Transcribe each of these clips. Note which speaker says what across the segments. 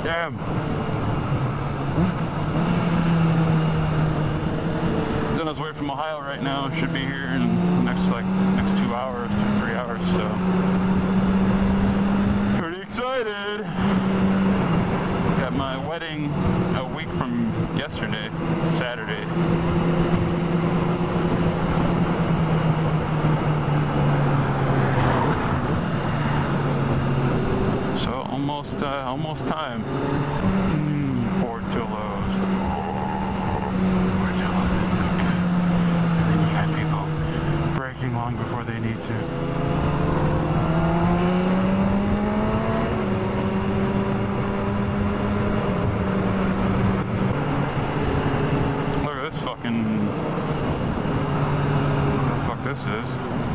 Speaker 1: Damn. He's on his way from Ohio right now. Should be here in the next 2 hours, 3 hours. So pretty excited. Got my wedding a week from yesterday, Saturday. So almost time. Portillo's. Portillo's is so good. And then you got people braking long before they need to. Look at this fucking... what the fuck this is.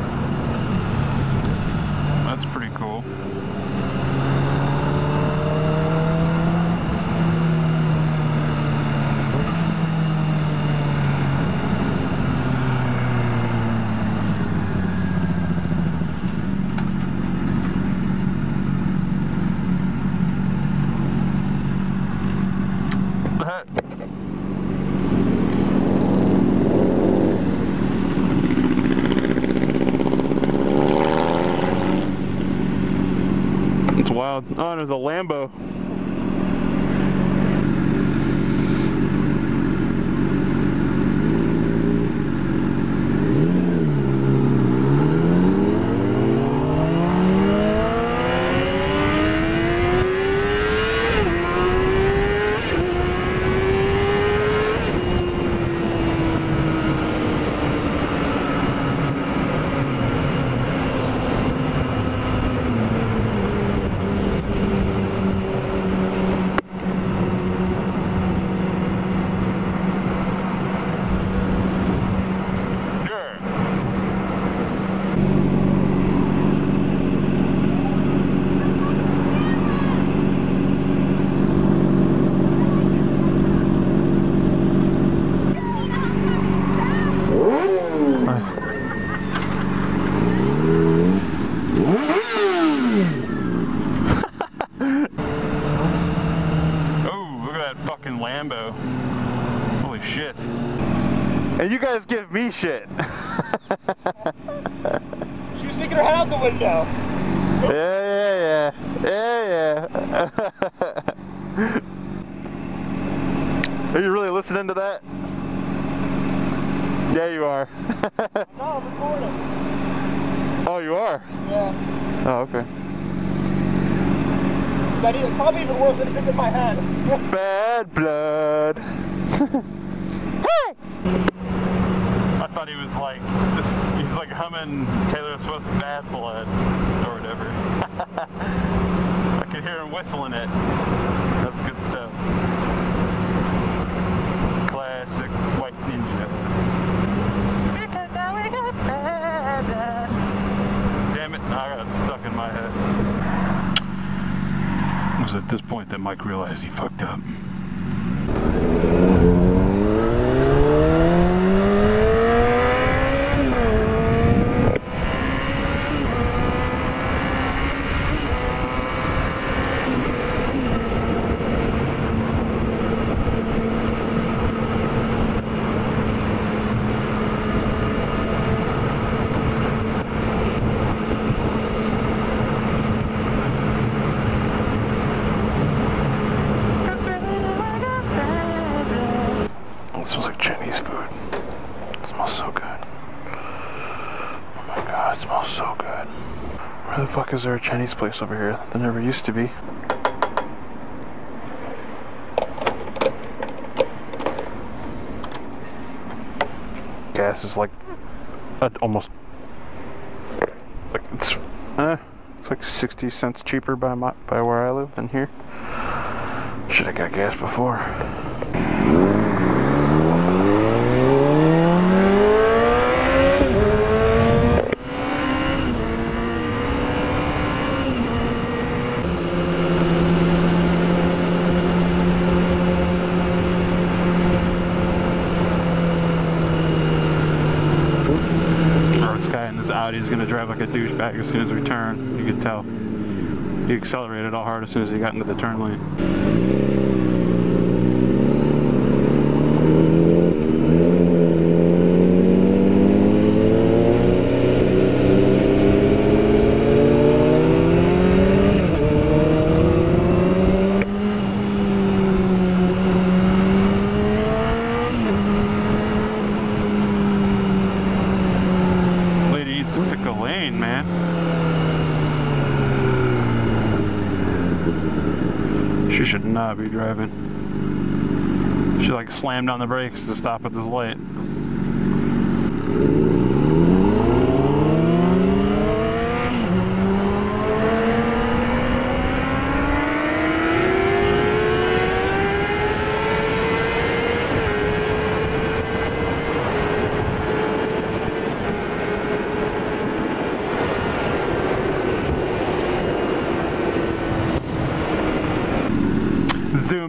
Speaker 1: That's pretty cool. It's wild. Oh, there's a Lambo. Fucking Lambo. Holy shit. And you guys give me shit.
Speaker 2: She was sticking her head out the window.
Speaker 1: Yeah. Are you really listening to that? Yeah, you are.
Speaker 2: No, I'm recording.
Speaker 1: Oh, you are?
Speaker 2: Yeah.
Speaker 1: Oh, okay.
Speaker 2: It's probably even worse than it's in my head.
Speaker 1: Bad blood. I thought he was like, he's like humming Taylor Swift's Bad Blood or whatever. I could hear him whistling it. That's good stuff. Classic White Ninja. Damn it, I got it stuck in my head. It was at this point that Mike realized he fucked up. It smells like Chinese food. It smells so good. Oh my god, it smells so good. Where the fuck is there a Chinese place over here? There never used to be. Gas is like almost like it's like 60 cents cheaper by where I live than here. Should have got gas before. This guy in this Audi is going to drive like a douchebag as soon as we turn. You can tell. He accelerated it all hard as soon as he got into the turn lane. Lady needs to pick a lane, man. She should not be driving. She like slammed on the brakes to stop at this light. Zoom